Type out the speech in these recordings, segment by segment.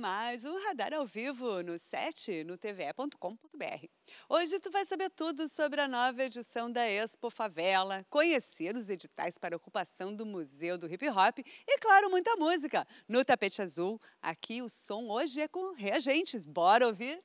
mais um Radar ao Vivo no 7 no tve.com.br. Hoje tu vai saber tudo sobre a nova edição da Expo Favela, conhecer os editais para ocupação do Museu do Hip Hop e, claro, muita música. No Tapete Azul, aqui o som hoje é com reagentes. Bora ouvir?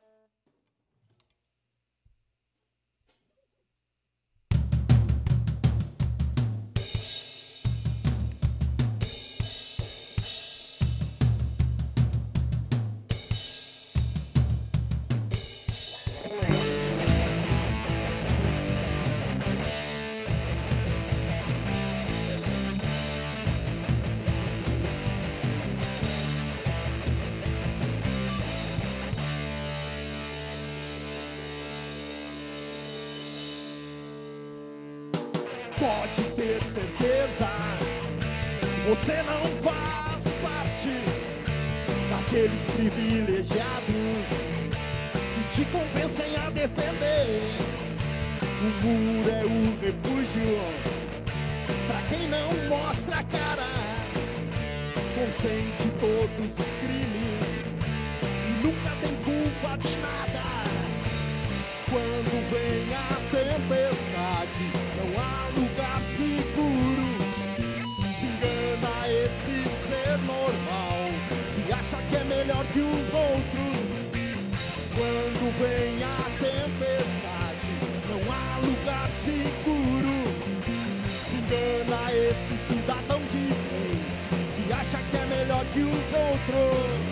Pode ter certeza, você não faz parte daqueles privilegiados que te convencem a defender. O muro é o refúgio pra quem não mostra a cara, consente todos os crimes e nunca tem culpa de nada. Quando vem a tempestade, não há lugar seguro. Se engana esse ser normal e acha que é melhor que os outros. Quando vem a tempestade, não há lugar seguro. Se engana esse cidadão de bem que acha que é melhor que os outros.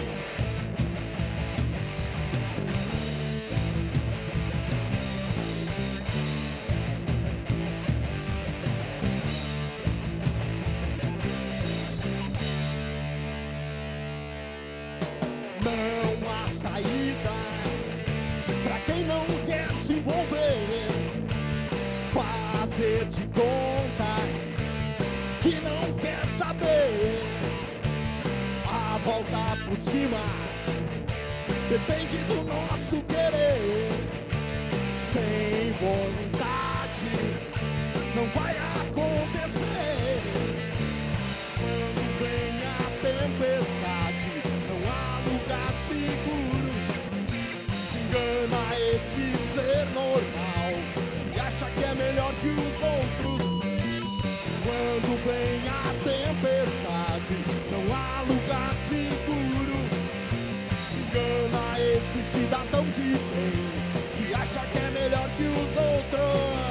Não há saída pra quem não quer se envolver, fazer de conta que não quer saber. A volta por cima depende do nosso querer. Sem vontade não vai acontecer. Quando vem a tempestade, não há lugar seguro. Se engana esse ser normal e acha que é melhor que os outros. Quando vem a tempestade, não há lugar seguro. Se engana esse cidadão de bem que acha que é melhor que os outros.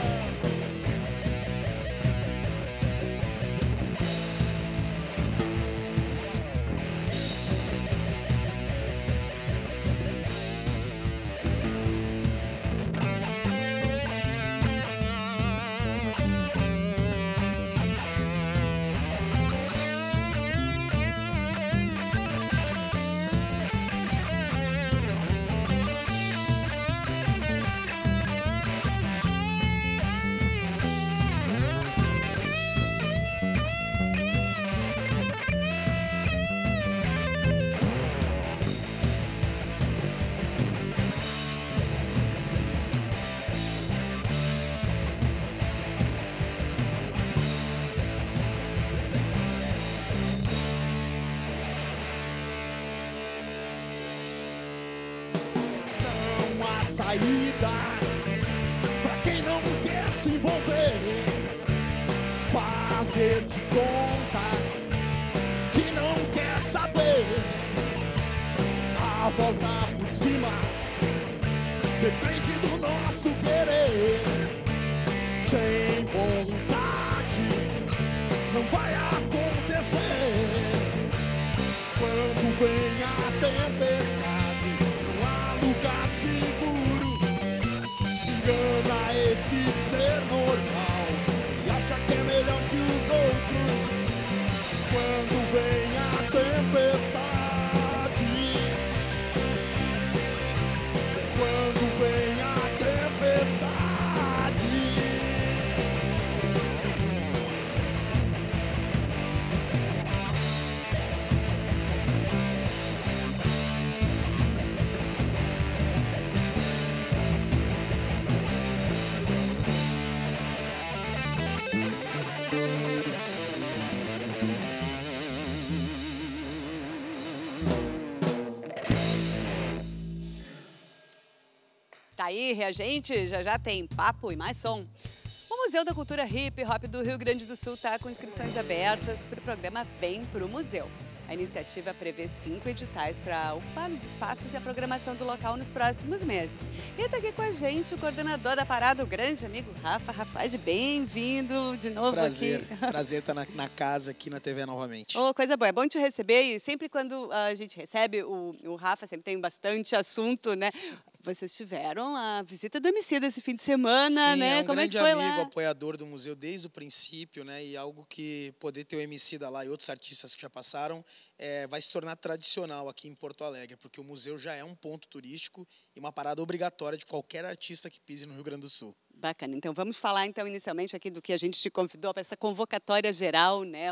Saída pra quem não quer se envolver, fazer de conta que não quer saber. A volta por cima depende do nosso querer. Sem vontade não vai acontecer. Quando vem a tempestade, não há lugar seguro. Engana esse ser normal e acha que é melhor que os outros. Quando vem a tempestade, quando vem a tempestade. aí, reagente, já já tem papo e mais som. O Museu da Cultura Hip Hop do Rio Grande do Sul está com inscrições abertas para o programa Vem Pro Museu. A iniciativa prevê 5 editais para ocupar os espaços e a programação do local nos próximos meses. E está aqui com a gente o coordenador da parada, o grande amigo Rafa Rafage. Bem-vindo de novo Prazer, aqui. prazer estar na casa aqui na TV novamente. Oh, coisa boa, é bom te receber e sempre quando a gente recebe o Rafa, sempre tem bastante assunto, né? Vocês tiveram a visita do Emicida esse fim de semana, Sim, né? é um Como grande é que foi amigo, lá? apoiador do museu desde o princípio, né? E algo que poder ter o Emicida lá e outros artistas que já passaram vai se tornar tradicional aqui em Porto Alegre, porque o museu já é um ponto turístico e uma parada obrigatória de qualquer artista que pise no Rio Grande do Sul. Bacana. Então vamos falar então inicialmente aqui do que a gente te convidou para essa convocatória geral, né?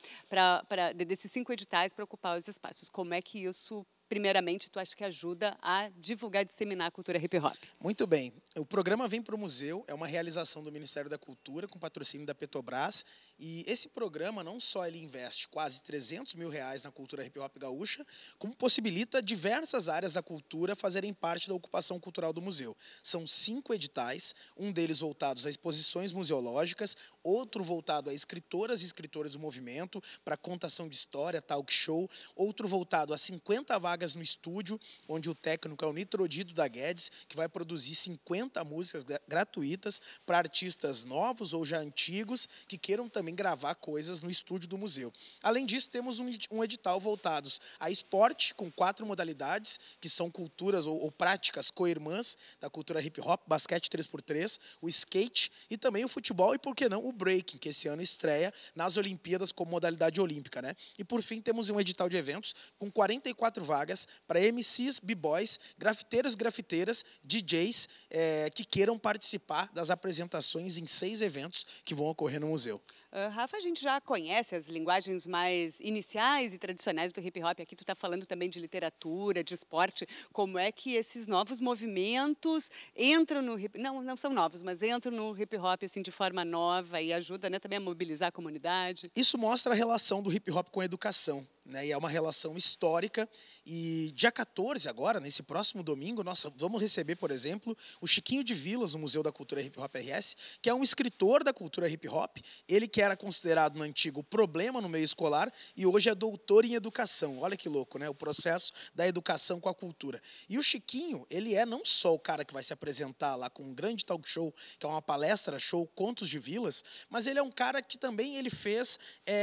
Desses 5 editais para ocupar os espaços. Como é que isso primeiramente, tu acha que ajuda a divulgar e disseminar a cultura hip hop? Muito bem. O programa Vem Pro Museu é uma realização do Ministério da Cultura com patrocínio da Petrobras. E esse programa não só ele investe quase R$300 mil na cultura hip hop gaúcha, como possibilita diversas áreas da cultura fazerem parte da ocupação cultural do museu. São 5 editais, um deles voltados a exposições museológicas, outro voltado a escritoras e escritores do movimento, para contação de história, talk show, outro voltado a 50 vagas no estúdio, onde o técnico é o Nitrodido da Guedes, que vai produzir 50 músicas gratuitas para artistas novos ou já antigos que queiram também gravar coisas no estúdio do museu. Além disso, temos um edital voltados a esporte, com 4 modalidades, que são culturas ou práticas co-irmãs da cultura hip hop, basquete 3x3, o skate e também o futebol e, por que não, o breaking, que esse ano estreia nas Olimpíadas como modalidade olímpica, né? E, por fim, temos um edital de eventos com 44 vagas para MCs, b-boys, grafiteiros e grafiteiras, DJs que queiram participar das apresentações em 6 eventos que vão ocorrer no museu. Rafa, a gente já conhece as linguagens mais iniciais e tradicionais do hip hop. Aqui tu está falando também de literatura, de esporte. Como é que esses novos movimentos entram no hip... Não são novos, mas entram no hip hop assim, de forma nova e ajuda, né, também a mobilizar a comunidade? Isso mostra a relação do hip hop com a educação, né? E é uma relação histórica. E dia 14 agora, nesse próximo domingo, nós vamos receber, por exemplo, o Chiquinho de Vilas, no Museu da Cultura Hip Hop RS, que é um escritor da cultura hip hop, ele que era considerado no antigo problema no meio escolar e hoje é doutor em educação. Olha que louco, né? O processo da educação com a cultura. E o Chiquinho, ele é não só o cara que vai se apresentar lá com um grande talk show, que é uma palestra show Contos de Vilas, mas ele é um cara que também ele fez,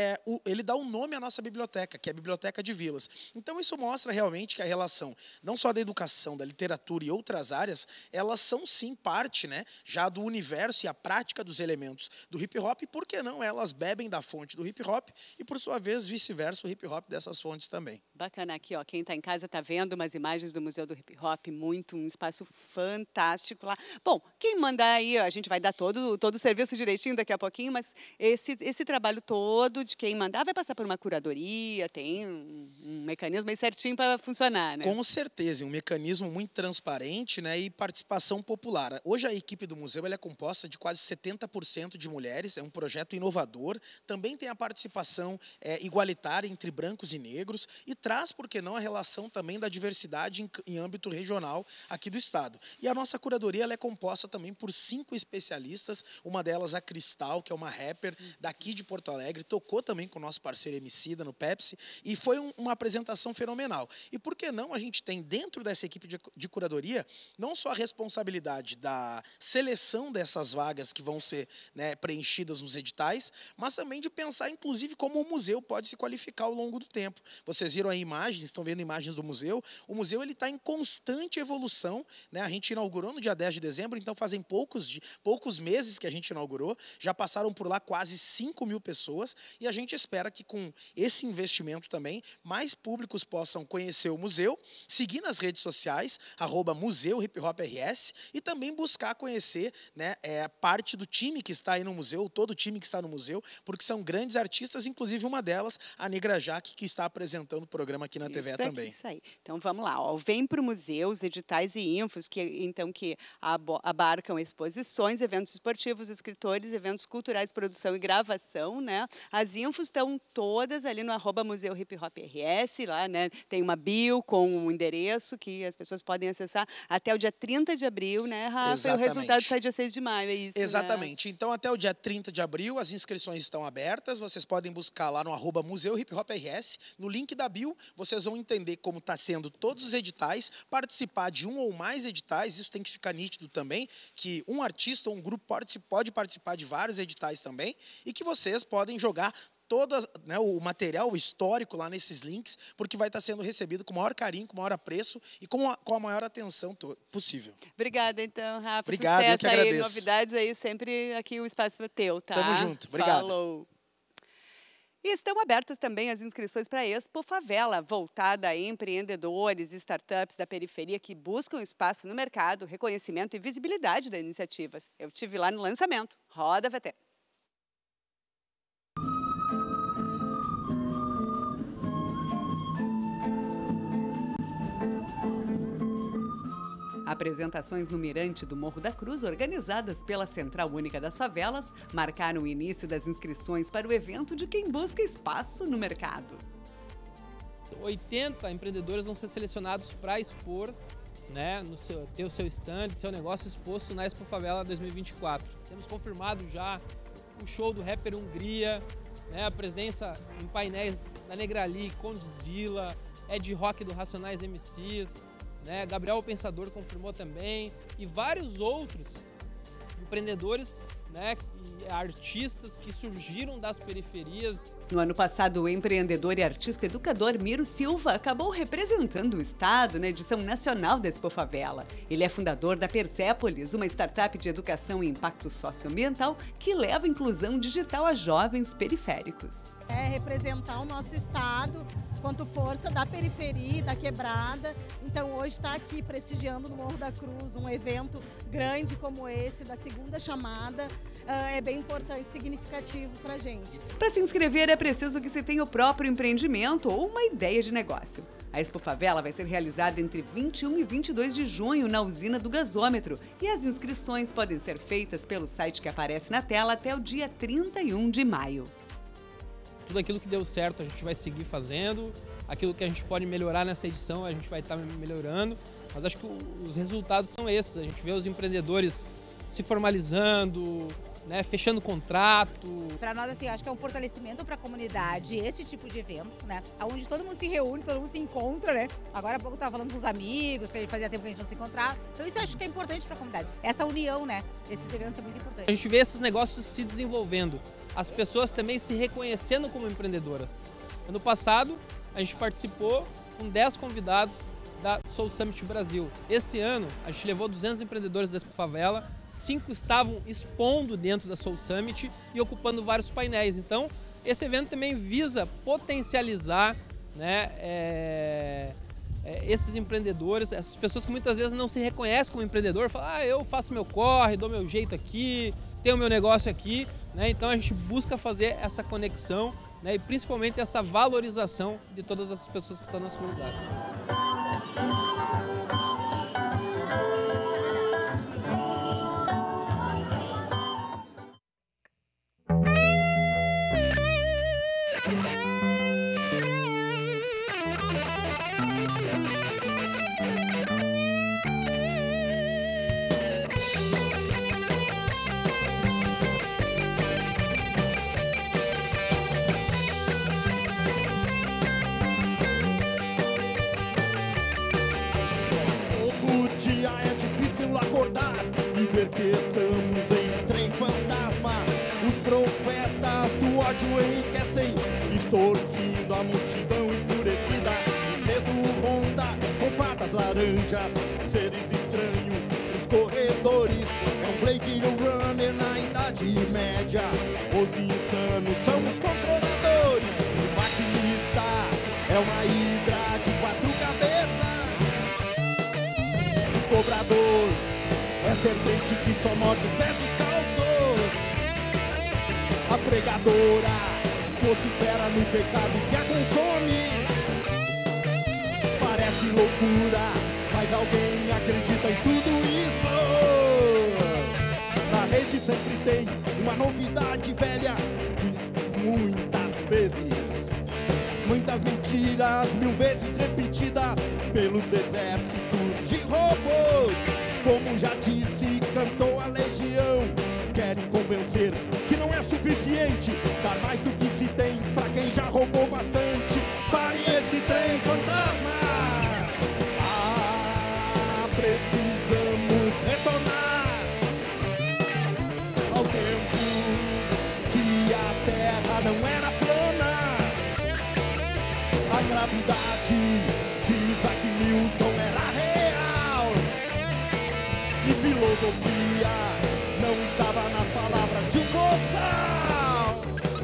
ele dá um nome à nossa biblioteca, que é a Biblioteca de Vilas. Então isso mostra realmente que a relação, não só da educação, da literatura e outras áreas, elas são sim parte, né, já do universo e a prática dos elementos do hip hop, e por que não elas bebem da fonte do hip hop e por sua vez vice-versa o hip hop dessas fontes também. Bacana aqui, ó, quem está em casa está vendo umas imagens do Museu do Hip Hop, um espaço fantástico lá. Bom, quem mandar aí, a gente vai dar todo o serviço direitinho daqui a pouquinho, mas esse trabalho todo de quem mandar vai passar por uma curadoria, tem um mecanismo aí certinho para funcionar, né? Com certeza, um mecanismo muito transparente, né, e participação popular. Hoje a equipe do museu ela é composta de quase 70% de mulheres, é um projeto inovador, também tem a participação igualitária entre brancos e negros e traz, por que não, a relação também da diversidade em âmbito regional aqui do estado. E a nossa curadoria ela é composta também por 5 especialistas, uma delas a Cristal, que é uma rapper daqui de Porto Alegre, tocou também com o nosso parceiro Emicida no Pepsi, e foi uma apresentação fenomenal. E por que não a gente tem dentro dessa equipe de curadoria não só a responsabilidade da seleção dessas vagas que vão ser, né, preenchidas nos editais, mas também de pensar, inclusive, como o museu pode se qualificar ao longo do tempo. Vocês viram aí imagens, estão vendo imagens do museu. O museu está em constante evolução, né? A gente inaugurou no dia 10 de dezembro, então fazem poucos meses que a gente inaugurou. Já passaram por lá quase 5 mil pessoas e a gente espera que com esse investimento também, mais públicos possam conhecer o museu, seguir nas redes sociais, @Museu Hip Hop RS, e também buscar conhecer, né, parte do time que está aí no museu, todo o time que está no museu, porque são grandes artistas, inclusive uma delas, a Negra Jaque, que está apresentando o programa aqui na TV também. Isso aí. Então vamos lá, ó. Vem para o museu os editais e infos que abarcam exposições, eventos esportivos, escritores, eventos culturais, produção e gravação, né? As infos estão todas ali no @Museu Museu Hip Hop RS, lá, né? Tem uma bio com um endereço que as pessoas podem acessar até o dia 30 de abril, né, Rafa? Exatamente. E o resultado sai dia 6 de maio, é isso, Exatamente. né? Então, até o dia 30 de abril, as inscrições estão abertas. Vocês podem buscar lá no @Museu Hip Hop RS. No link da bio, vocês vão entender como está sendo todos os editais, participar de um ou mais editais. Isso tem que ficar nítido também, que um artista ou um grupo pode participar de vários editais também, e que vocês podem jogar todo, né, o material histórico lá nesses links, porque vai estar sendo recebido com o maior carinho, com o maior apreço e com a maior atenção possível. Obrigada, então, Rafa. Obrigado, eu que Sucesso aí, agradeço. novidades aí, sempre aqui o espaço é teu, tá? Tamo junto, obrigado. Falou. E estão abertas também as inscrições para a Expo Favela, voltada a empreendedores e startups da periferia que buscam espaço no mercado, reconhecimento e visibilidade das iniciativas. Eu estive lá no lançamento. Roda, VT. Apresentações no Mirante do Morro da Cruz, organizadas pela Central Única das Favelas, marcaram o início das inscrições para o evento de quem busca espaço no mercado. 80 empreendedores vão ser selecionados para expor, né, ter o seu stand, seu negócio exposto na Expo Favela 2024. Temos confirmado já o show do rapper Hungria, né, a presença em painéis da Negrali, Condzilla, Ed Rock do Racionais MCs, né, Gabriel o Pensador confirmou também, e vários outros empreendedores, né, e artistas que surgiram das periferias. No ano passado, o empreendedor e artista educador Miro Silva acabou representando o estado na edição nacional da Expo Favela. Ele é fundador da Persépolis, uma startup de educação e impacto socioambiental que leva a inclusão digital a jovens periféricos. É representar o nosso estado quanto força da periferia, da quebrada. Então hoje está aqui prestigiando no Morro da Cruz um evento grande como esse, da segunda chamada, é bem importante, significativo para a gente. Para se inscrever é preciso que se tenha o próprio empreendimento ou uma ideia de negócio. A Expo Favela vai ser realizada entre 21 e 22 de junho na usina do gasômetro e as inscrições podem ser feitas pelo site que aparece na tela até o dia 31 de maio. Tudo aquilo que deu certo a gente vai seguir fazendo, aquilo que a gente pode melhorar nessa edição a gente vai estar melhorando, mas acho que os resultados são esses, a gente vê os empreendedores se formalizando, né, fechando contrato. Para nós, assim, acho que é um fortalecimento para a comunidade esse tipo de evento, né, onde todo mundo se reúne, todo mundo se encontra, né, agora há pouco eu estava falando com os amigos, que fazia tempo que a gente não se encontrava, então isso eu acho que é importante para a comunidade, essa união, né, esses eventos são muito importantes. A gente vê esses negócios se desenvolvendo, as pessoas também se reconhecendo como empreendedoras. Ano passado, a gente participou com 10 convidados da Soul Summit Brasil. Esse ano, a gente levou 200 empreendedores da Expo Favela, 5 estavam expondo dentro da Soul Summit e ocupando vários painéis. Então, esse evento também visa potencializar, né, esses empreendedores, essas pessoas que muitas vezes não se reconhecem como empreendedor, falam, eu faço meu corre, dou meu jeito aqui, tenho meu negócio aqui, né? Então a gente busca fazer essa conexão, né, e principalmente essa valorização de todas essas pessoas que estão nas comunidades. Ver que estamos em trem fantasma. Os profetas do ódio enriquecem, extorquindo a multidão enfurecida. O medo ronda com fadas laranjas, seres estranhos nos corredores. É um Blade Runner na Idade Média. Os insanos são os controladores. O maquinista é uma hidra de 4 cabeças. O cobrador é serpente que só morde os pés dos calços. A pregadora vocifera no pecado que a consome. Parece loucura, mas alguém acredita em tudo isso. Na rede sempre tem uma novidade velha. Muitas mentiras 1000 vezes repetidas pelos exércitos de robôs. Como já disse, cantou a legião. Querem convencer que não é suficiente dar mais do que se tem pra quem já roubou bastante. Pare esse trem fantasma. Precisamos retornar ao tempo que a Terra não era plana. A gravidade de Isaac Newton era real. E filosofia não estava nas palavras de um boçal.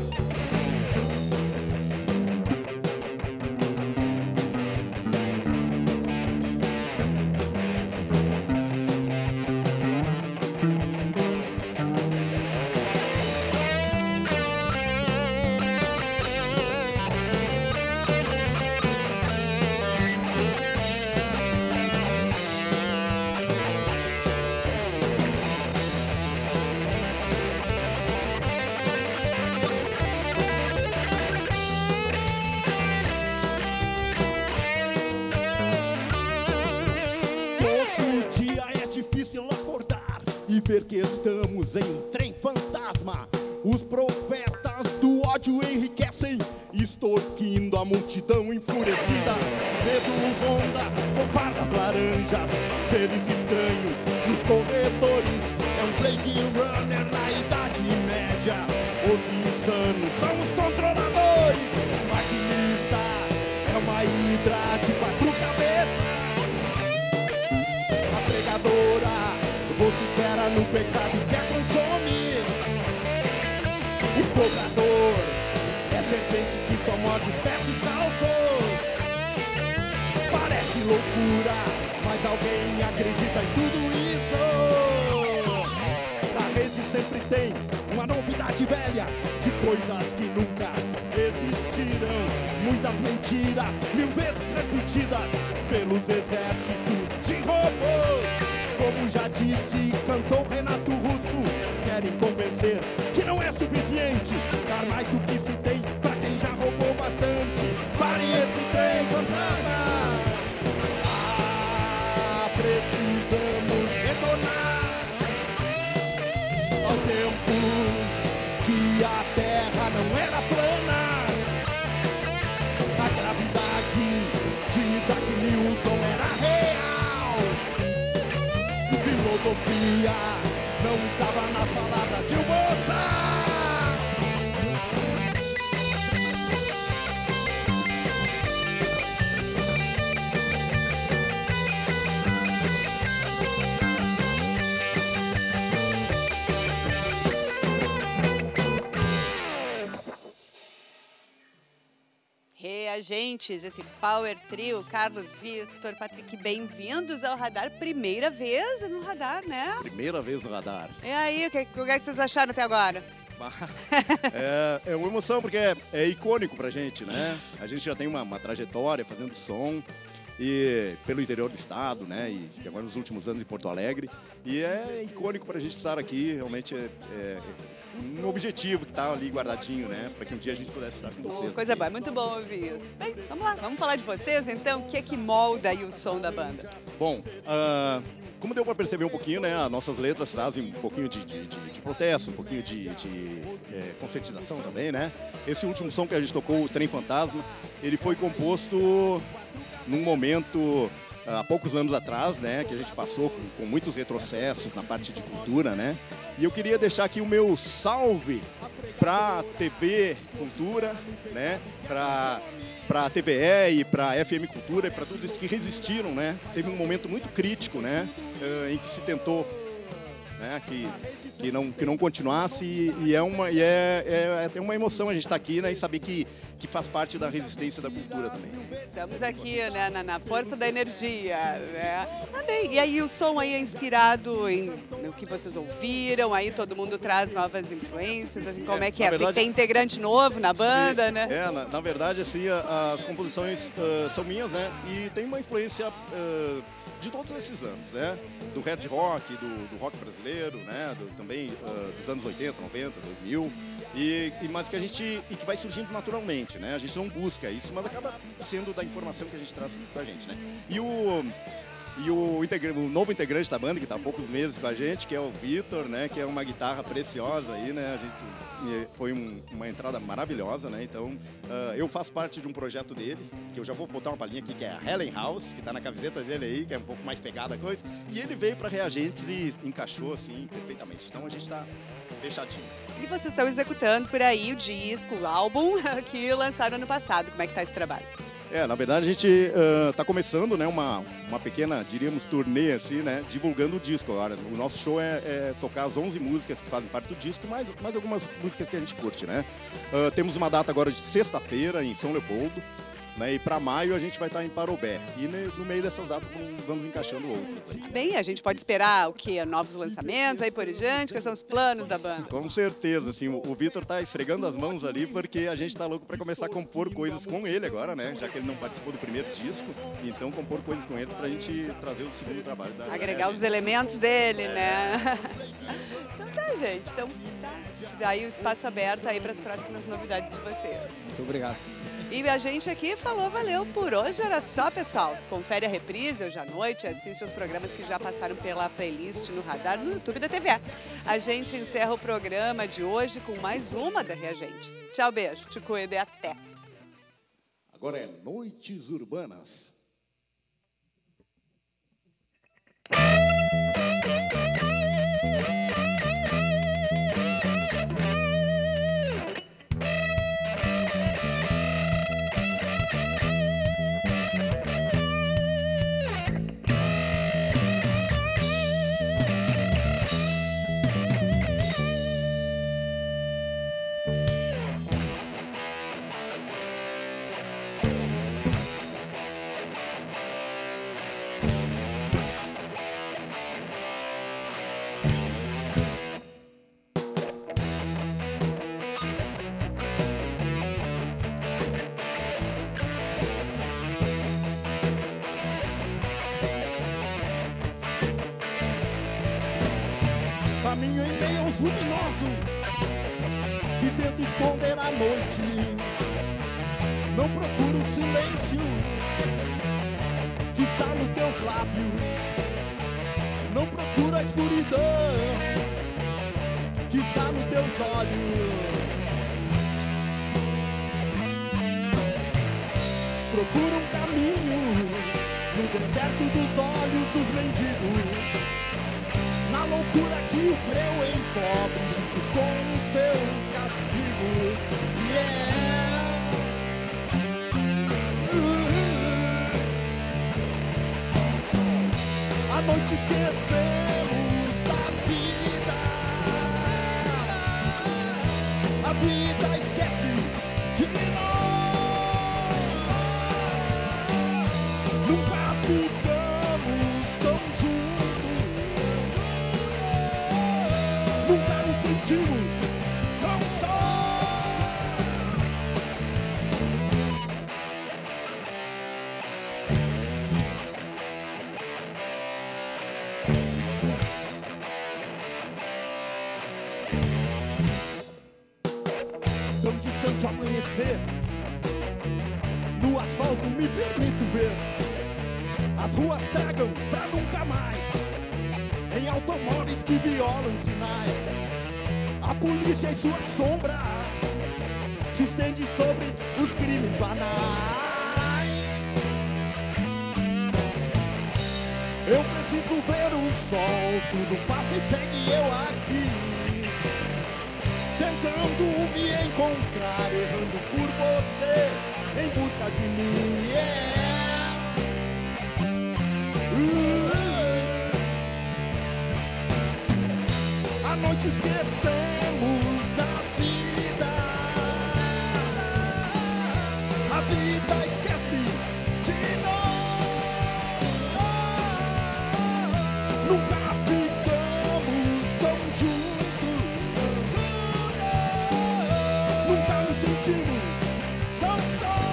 E ver que estamos em um trem fantasma. Os profetas do ódio enriquecem, extorquindo a multidão enfurecida. Medo ronda com fardas laranjas, seres estranhos nos corredores. É um Blade Runner na Idade Média. Os insanos são os controladores. O maquinista é uma hidra de 4 cabeças. A pregadora vocifera no pecado que a consome. O cobrador é serpente que só morde os pés descalços. Parece loucura, mas alguém acredita em tudo isso. Na rede sempre tem uma novidade velha de coisas que nunca existirão. Muitas mentiras, 1000 vezes repetidas pelos exércitos de robôs. Como já disse, cantou Renato Russo. Querem convencer que não é suficiente dar mais do que se tem pra quem já roubou bastante. Pare esse trem fantasma. Precisamos retornar ao tempo que a Terra não era plana. A gravidade de Isaac Newton era real. Filosofia não estava nas palavras de um moça. Reagentes, esse Power Trio, Carlos, Vitor, Patrick, bem-vindos ao Radar. Primeira vez no Radar, né? Primeira vez no Radar. E aí, o que vocês acharam até agora? É uma emoção porque é icônico pra gente, né? A gente já tem uma trajetória fazendo som e pelo interior do estado, né? E agora nos últimos anos em Porto Alegre. E é icônico pra gente estar aqui, realmente é um objetivo que tá ali guardadinho, né? Para que um dia a gente pudesse estar com vocês. Coisa boa, muito bom ouvir isso. Bem, vamos lá, vamos falar de vocês então. O que é que molda aí o som da banda? Bom, como deu para perceber um pouquinho, né? As nossas letras trazem um pouquinho de protesto, um pouquinho de conscientização também, né? Esse último som que a gente tocou, o Trem Fantasma, ele foi composto num momento há poucos anos atrás, né, que a gente passou com muitos retrocessos na parte de cultura, né, e eu queria deixar aqui o meu salve para a TV Cultura, né, para a TVE e para a FM Cultura e para tudo isso que resistiram, né, teve um momento muito crítico, né, em que se tentou, né, que não continuasse e é uma emoção a gente estar aqui, né, e saber que faz parte da resistência da cultura também. Estamos aqui, né, na força da energia, né? Tá bem. E aí o som aí é inspirado no que vocês ouviram, aí todo mundo traz novas influências, assim, como é que é? Verdade, tem integrante novo na banda, né? Na verdade, assim, as composições são minhas, né, e tem uma influência de todos esses anos, né? Do hard rock, do rock brasileiro, né? Também dos anos 80, 90, 2000, mas que a gente que vai surgindo naturalmente, parte, né? A gente não busca isso, mas acaba sendo da informação que a gente traz pra gente, né? E o novo integrante da banda, que está há poucos meses com a gente, que é o Vitor, né? Que é uma guitarra preciosa aí, né? Foi uma entrada maravilhosa, né? Então, eu faço parte de um projeto dele, que eu já vou botar uma palhinha aqui, que é a Helen House, que está na camiseta dele aí, que é um pouco mais pegada a coisa. E ele veio para Reagentes e encaixou, assim, perfeitamente. Então, a gente está fechadinho. E vocês estão executando por aí o disco, o álbum que lançaram ano passado. Como é que está esse trabalho? Na verdade a gente está começando, né, uma pequena, diríamos, turnê assim, né, divulgando o disco agora. O nosso show é tocar as 11 músicas que fazem parte do disco, mais algumas músicas que a gente curte, né. Temos uma data agora de sexta-feira em São Leopoldo, né, e para maio a gente vai estar em Parobé. E no meio dessas datas vamos encaixando outras. Bem, a gente pode esperar o quê? Novos lançamentos aí por diante? Quais são os planos da banda? Com certeza, assim, o Vitor tá esfregando as mãos ali porque a gente tá louco para começar a compor coisas com ele agora, né? Já que ele não participou do primeiro disco, então compor coisas com ele pra gente trazer o segundo trabalho da agregar os elementos dele, né? Então tá, gente. Então tá. Daí o espaço aberto aí para as próximas novidades de vocês. Muito obrigado. E a gente aqui falou, valeu por hoje, era só, pessoal. Confere a reprise hoje à noite, assiste os programas que já passaram pela playlist no radar no YouTube da TVE. A gente encerra o programa de hoje com mais uma da Reagentes. Tchau, beijo, te cuida e até. Agora é Noites Urbanas. Caminho em meio aos luminosos que tento esconder a noite. Não procuro o silêncio que está nos teus lábios. Não procuro a escuridão que está nos teus olhos. Procuro um caminho no deserto dos olhos dos mendigos. Na loucura que o breu encobre junto com os seus castigos. À noite esquecemos da vida. A vida esquece de nós. Nunca ficamos tão juntos. Nunca nos sentimos tão só. Tão distante ao amanhecer, no asfalto me permito ver. As ruas tragam pra nunca mais, em automóveis que violam sinais. A polícia e sua sombra se estende sobre os crimes banais. Eu preciso ver o sol, tudo passa e segue eu aqui, tentando me encontrar, errando por você, em busca de mim. À noite esquecemos da vida. A vida esquece de nós. Nunca ficamos tão juntos. Nunca nos sentimos tão só.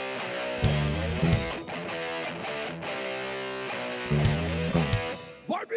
Vai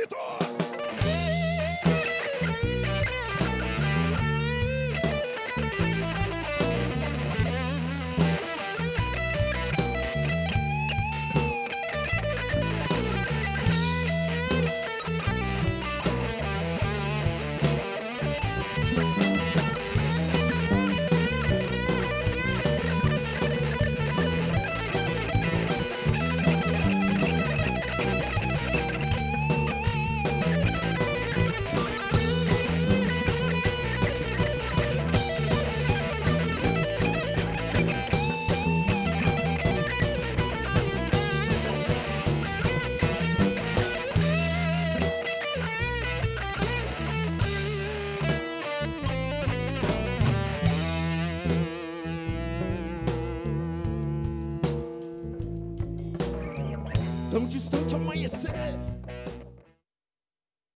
tão distante ao amanhecer.